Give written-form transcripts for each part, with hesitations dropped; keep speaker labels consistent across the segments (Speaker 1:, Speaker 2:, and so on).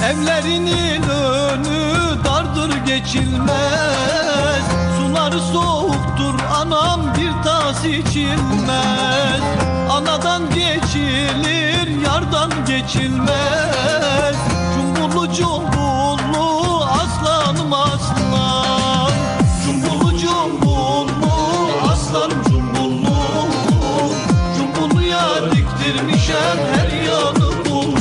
Speaker 1: Evlerinin önü dardır geçilmez, suları soğuktur anam bir tas içilmez. Anadan geçilir yardan geçilmez, cumbullu cumbullu aslanım aslan. Cumbullu cumbullu aslan cumbullu, cumbulluya diktirmişem her yanı bullu.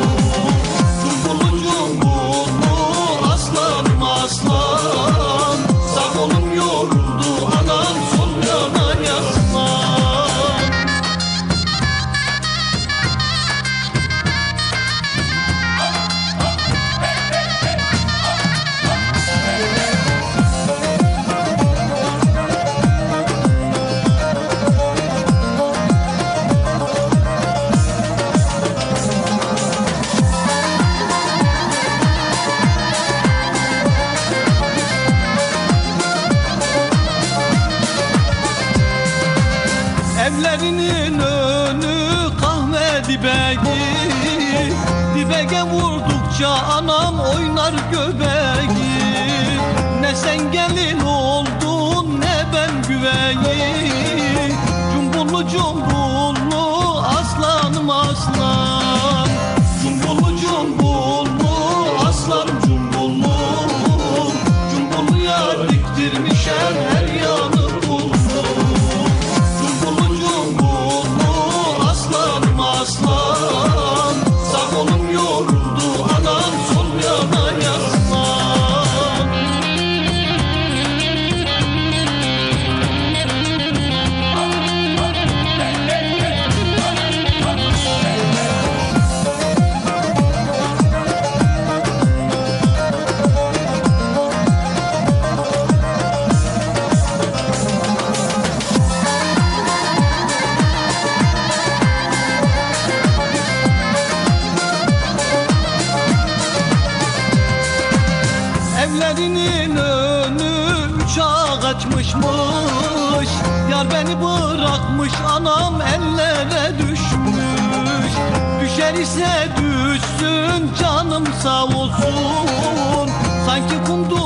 Speaker 1: Aslan, sağ kolum yoruldu anam, sol yana yaslan. Evlerinin önü kahve dibegi, dibege vurdukça anam oynar göbeği. Ne sen gelin oldun ne ben güveyi, cumbullu cumbullu aslanım aslan. Cumbullu cumbullu aslan cumbullu, cumbulluya diktirmişem her yanı bullu. Aslan, sağ kolum yoruldu anam, sol yana yaslan. Evlerinin önü üç ağaçmışmış, yar beni bırakmış anam ellere düşmüş. Düşer ise düşsün canım sağ olsun, sanki kumdu